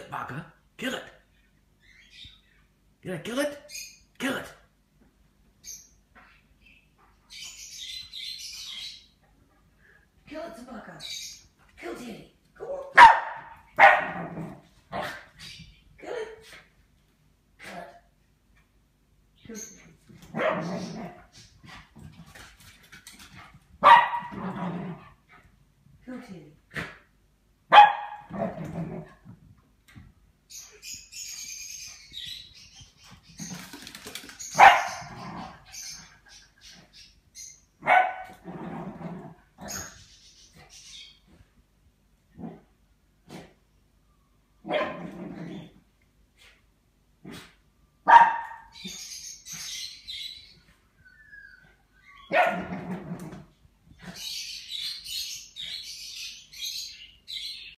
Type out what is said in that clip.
Sobarka. Kill it. Did I kill it? Kill it. Kill it, Sobarka. Kill Danny. Go on. Kill it. Kill it. Kill it.